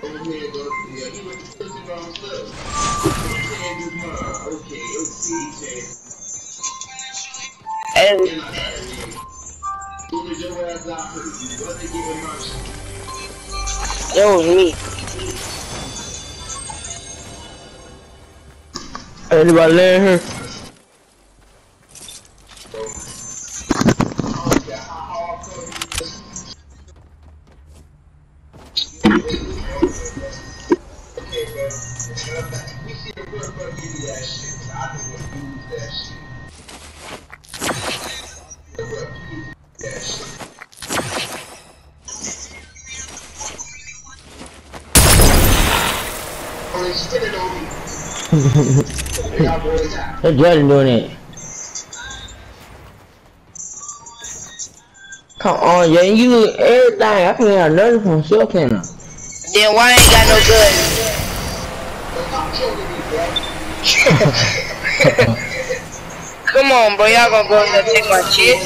And it was me. Anybody land here? That Jordan doing it. Come on, yeah, you look everything. I can have nothing from myself, can I? Then why ain't got no gun? Come on, bro. Y'all gonna go in there and take my shit?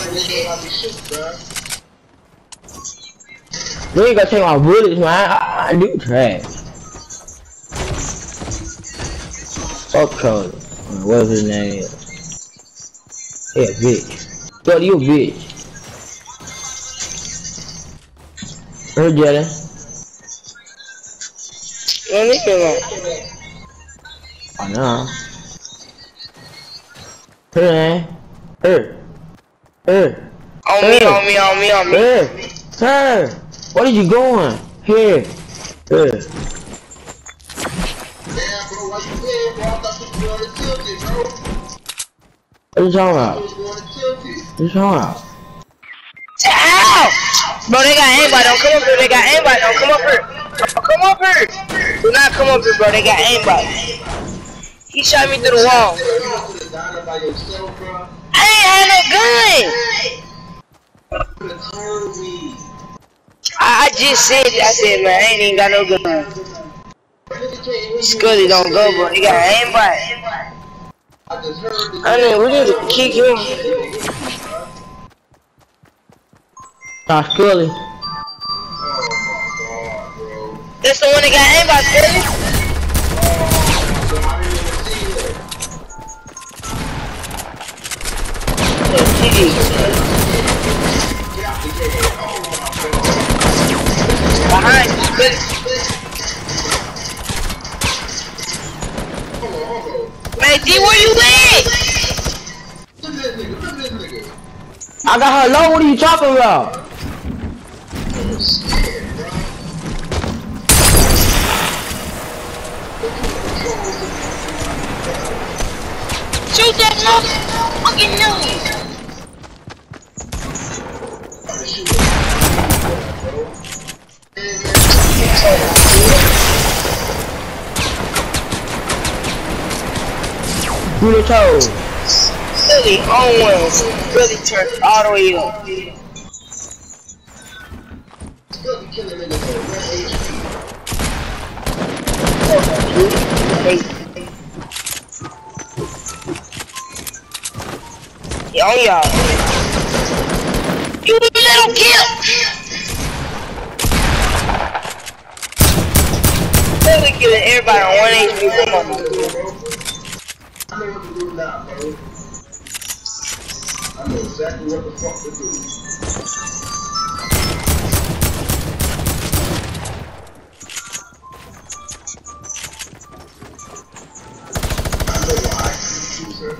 You ain't gonna take my bullets, man. I do trash. Fuck Cody. What's his name? Yeah, bitch. Cody, you a bitch. Where's Jalen? Let me get I know. Here, man. Here. Here. On me. Here. Here. Where are you going? Here. Here. What are you talking about? What are you talking about? Ow! Bro, they got aimbot. Don't come up here. They got aimbot. Don't come up here. Don't come up here. Do not come up here, bro. They got aimbot. He shot me through the wall. I ain't had no gun. I just said it. I said, man, I ain't even got no gun. Scully don't go, bro. He got aimbot. I mean, we need to kick him. Nah, Scully. That's the one that got aimbot, Scully. Behind you, Scully. Man, D, where you at? I got her low. What are you talking about? Shoot that motherfucking nose. Who the toes? Really on one. Really turned all the way up. Yo, y'all. You little kid. Really killing everybody on 1 HP. Come on. I know what to do now, bro. I know exactly what the fuck to do. I know what I can do, sir.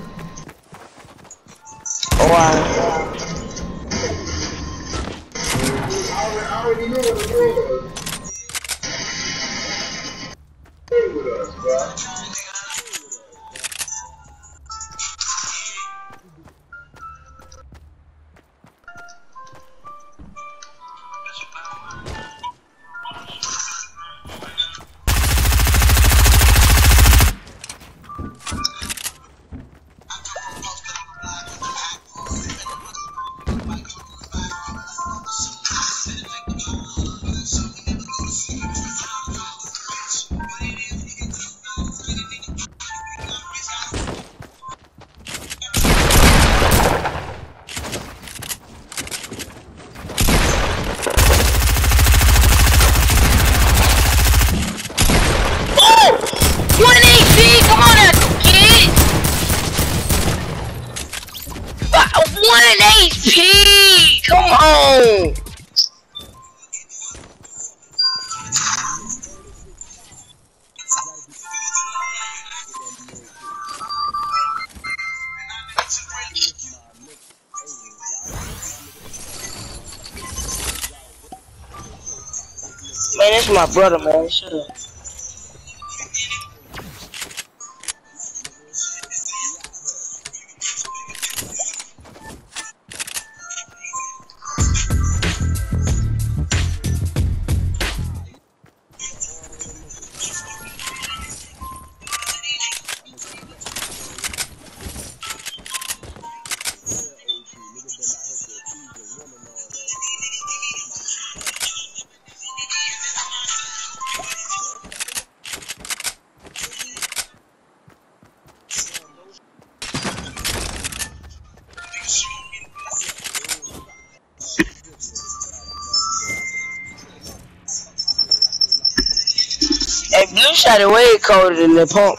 Oh, wow. I already know what to do. Stay with us, bro. Man, that's my brother, man. Shut up. Hey, Blue shot it way colder than the pump.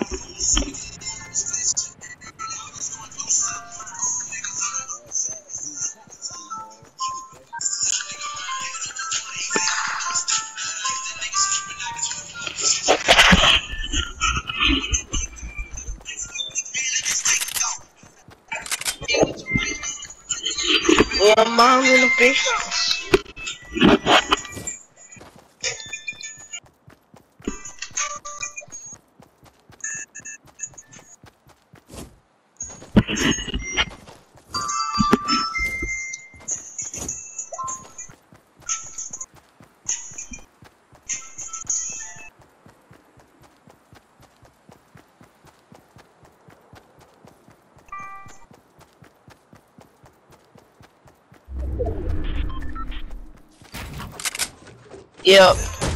Yeah, mom in the fish house. Yep.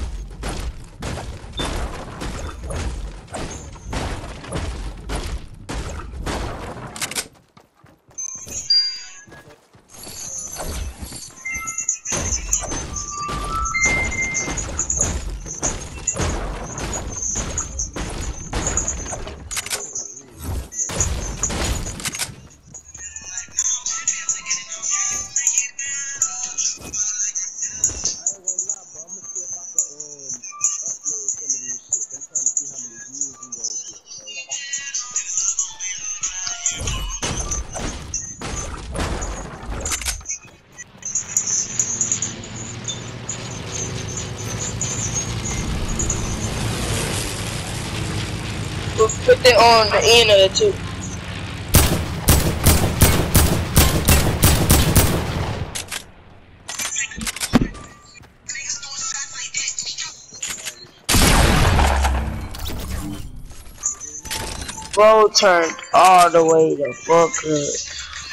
Put that on the end of it too. Bro turned all the way the fuck up.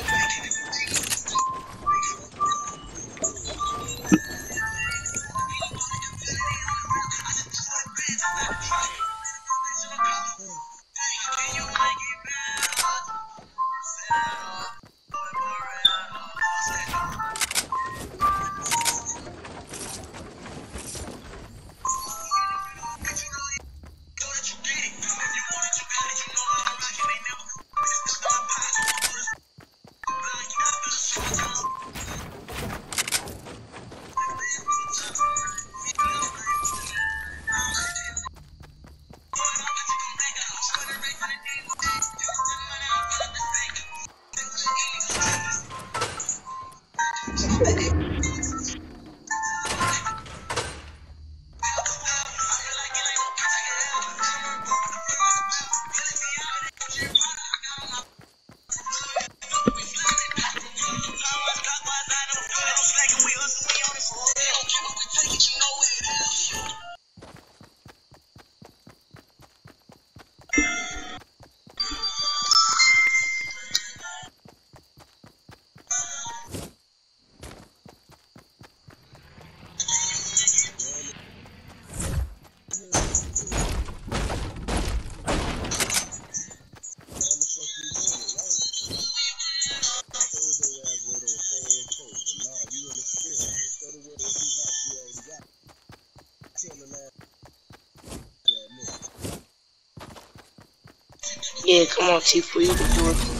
Yeah, come on, Tifu, you can do it.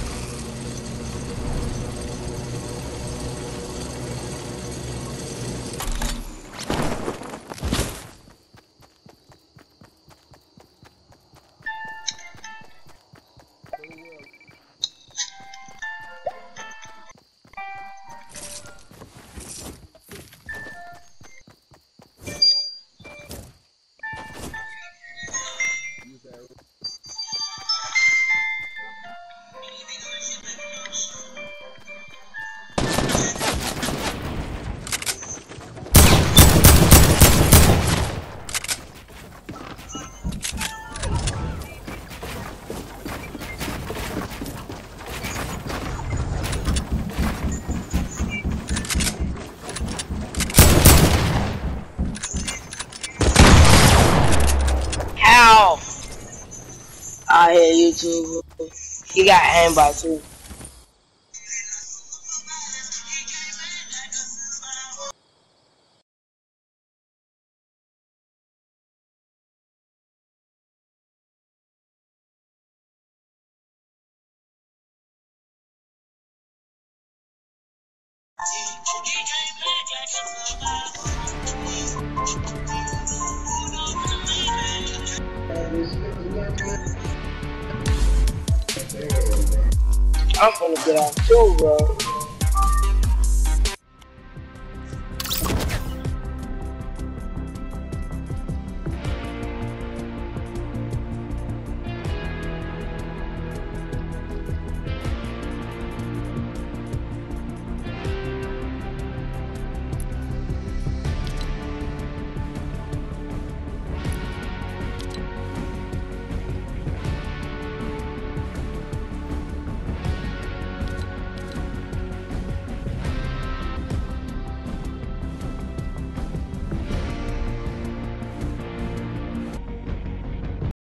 out here, YouTube. He got aimbot too. I'm gonna get out too, bro.